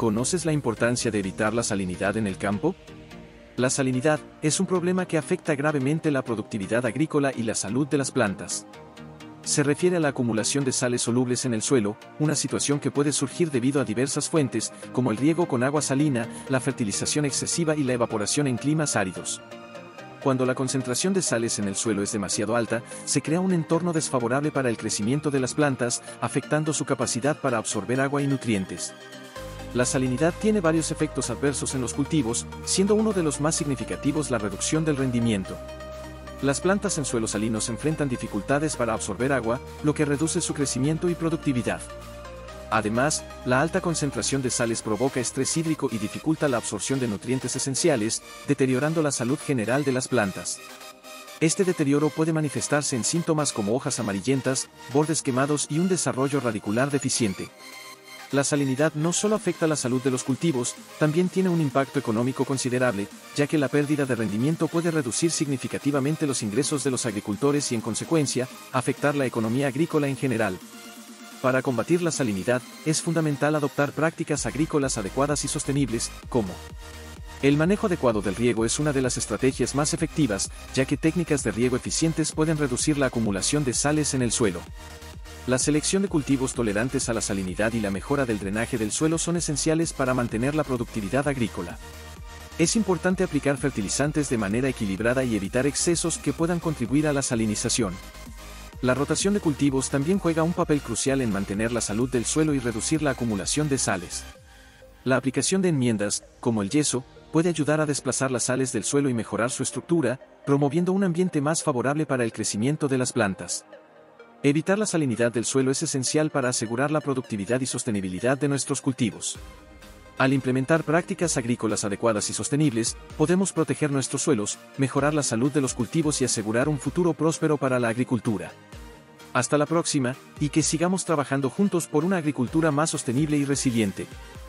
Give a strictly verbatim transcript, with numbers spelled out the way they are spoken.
¿Conoces la importancia de evitar la salinidad en el campo? La salinidad es un problema que afecta gravemente la productividad agrícola y la salud de las plantas. Se refiere a la acumulación de sales solubles en el suelo, una situación que puede surgir debido a diversas fuentes, como el riego con agua salina, la fertilización excesiva y la evaporación en climas áridos. Cuando la concentración de sales en el suelo es demasiado alta, se crea un entorno desfavorable para el crecimiento de las plantas, afectando su capacidad para absorber agua y nutrientes. La salinidad tiene varios efectos adversos en los cultivos, siendo uno de los más significativos la reducción del rendimiento. Las plantas en suelos salinos enfrentan dificultades para absorber agua, lo que reduce su crecimiento y productividad. Además, la alta concentración de sales provoca estrés hídrico y dificulta la absorción de nutrientes esenciales, deteriorando la salud general de las plantas. Este deterioro puede manifestarse en síntomas como hojas amarillentas, bordes quemados y un desarrollo radicular deficiente. La salinidad no solo afecta la salud de los cultivos, también tiene un impacto económico considerable, ya que la pérdida de rendimiento puede reducir significativamente los ingresos de los agricultores y en consecuencia, afectar la economía agrícola en general. Para combatir la salinidad, es fundamental adoptar prácticas agrícolas adecuadas y sostenibles, como el manejo adecuado del riego es una de las estrategias más efectivas, ya que técnicas de riego eficientes pueden reducir la acumulación de sales en el suelo. La selección de cultivos tolerantes a la salinidad y la mejora del drenaje del suelo son esenciales para mantener la productividad agrícola. Es importante aplicar fertilizantes de manera equilibrada y evitar excesos que puedan contribuir a la salinización. La rotación de cultivos también juega un papel crucial en mantener la salud del suelo y reducir la acumulación de sales. La aplicación de enmiendas, como el yeso, puede ayudar a desplazar las sales del suelo y mejorar su estructura, promoviendo un ambiente más favorable para el crecimiento de las plantas. Evitar la salinidad del suelo es esencial para asegurar la productividad y sostenibilidad de nuestros cultivos. Al implementar prácticas agrícolas adecuadas y sostenibles, podemos proteger nuestros suelos, mejorar la salud de los cultivos y asegurar un futuro próspero para la agricultura. Hasta la próxima, y que sigamos trabajando juntos por una agricultura más sostenible y resiliente.